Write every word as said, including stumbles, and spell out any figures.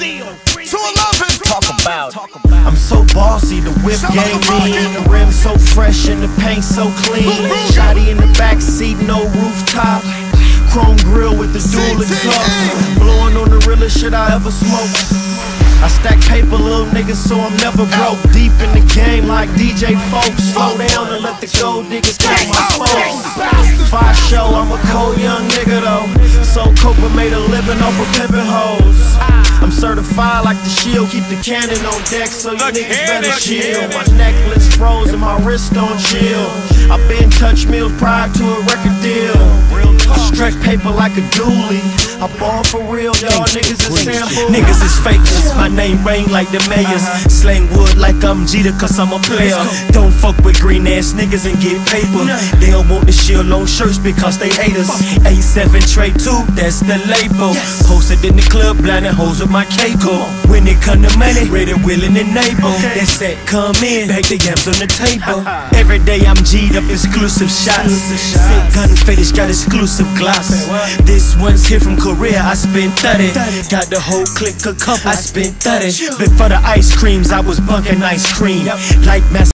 two eleven. Talk about. I'm so bossy, the whip game mean, the rim so fresh and the paint so clean. Shotty in the back seat, no rooftop. Chrome grill with the dual exhaust. Blowing on the realest shit I ever smoked. I stack paper, little niggas, so I'm never broke. Deep in the game like D J Folks. Slow down and let the gold diggers catch my folks. Fire show, I'm a cold young nigga though. So coke but made a living off of pimpin' hoes. I'm certified like the shield, keep the cannon on deck, so you niggas better chill. My necklace froze and my wrist on chill. I been touch meals prior to a record deal. Stretch paper like a dually. I ball for real, y'all niggas is sample. Niggas is fakers, my name rain like the mayors. Slang wood like I'm Jeter cause I'm a player. Don't fuck with green ass niggas and get paper. They don't want the shield on shirts because they hate us. eight seven Trey two, that's the label. Posted in the club, blinding hoes with my Keiko. When it come to money, ready, willing, and able. That set come in, back the yams on the table. Every day I'm G'd up, exclusive shots. Sick gun fetish, got exclusive gloss. This one's here from Korea, I spent thirty. Got the whole clique a couple, I spent thirty. Before the ice creams, I was bunking ice cream. Like mass